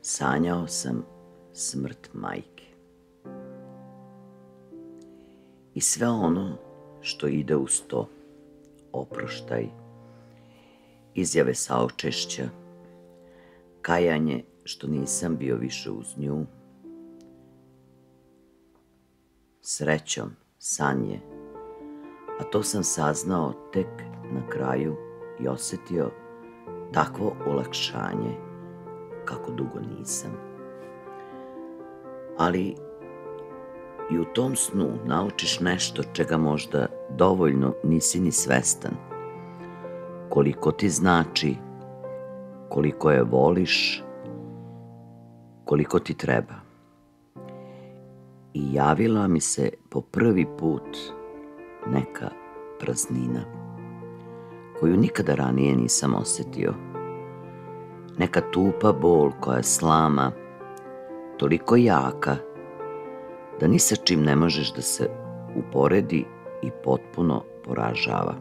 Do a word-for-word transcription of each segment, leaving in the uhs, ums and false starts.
Sanjao sam smrt majke i sve ono što ide uz to, oproštaj, izjave saučešća, kajanje što nisam bio više uz nju. Srećom, san je, a to sam saznao tek na kraju i osjetio takvo olakšanje kako dugo nisam. Ali i u tom snu naučiš nešto čega možda dovoljno nisi ni svestan. Koliko ti znači, koliko je voliš, koliko ti treba. I javila mi se po prvi put neka praznina koju nikada ranije nisam osjetio. Neka tupa bol koja slama, toliko jaka da ni sa čim ne možeš da se uporedi i potpuno poražava.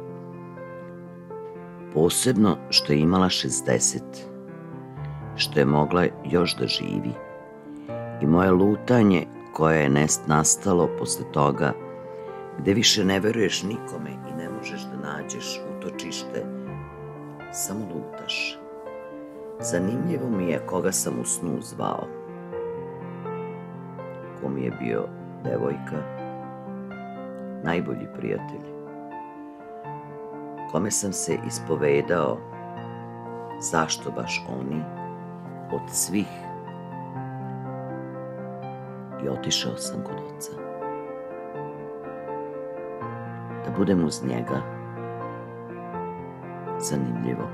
Posebno što je imala šezdeset, što je mogla još da živi. I moje lutanje koje je nastalo posle toga, gde više ne veruješ nikome i ne možeš da nađeš utočište, samo lutaš. Zanimljivo mi je koga sam u snu zvao. Ko mi je bio devojka, najbolji prijatelj. Kome sam se ispovedao, zašto baš oni, od svih. I otišao sam kod oca. Da budem uz njega. Zanimljivo.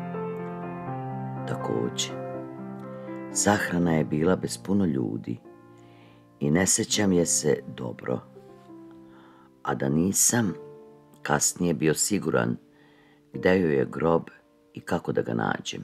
Takođe, sahrana je bila bez puno ljudi i ne sećam je se dobro, a da nisam kasnije bio siguran gde joj je grob i kako da ga nađem.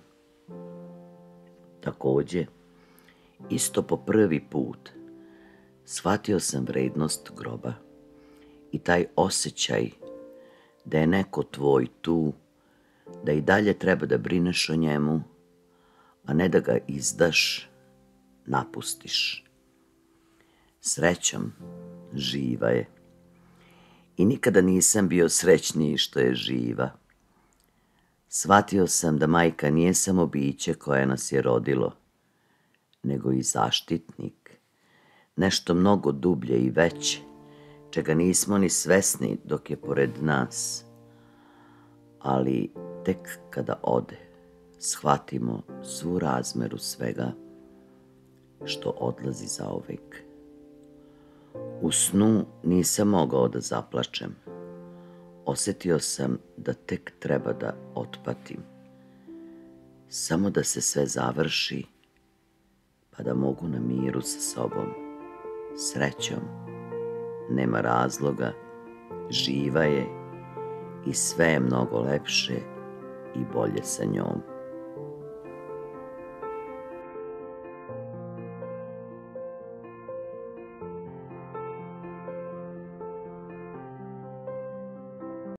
Takođe, isto po prvi put, shvatio sam vrednost groba i taj osjećaj da je neko tvoj tu, da i dalje treba da brineš o njemu, a ne da ga izdaš, napustiš. Srećom, živa je. I nikada nisam bio srećniji što je živa. Shvatio sam da majka nije samo biće koje nas je rodilo, nego i zaštitnik, nešto mnogo dublje i veće, čega nismo ni svesni dok je pored nas. Ali tek kada ode, shvatimo svu razmeru svega što odlazi zauvek. U snu nisam mogao da zaplačem. Osjetio sam da tek treba da otpatim. Samo da se sve završi, pa da mogu na miru sa sobom. Srećom, nema razloga, živa je i sve je mnogo lepše i bolje sa njom.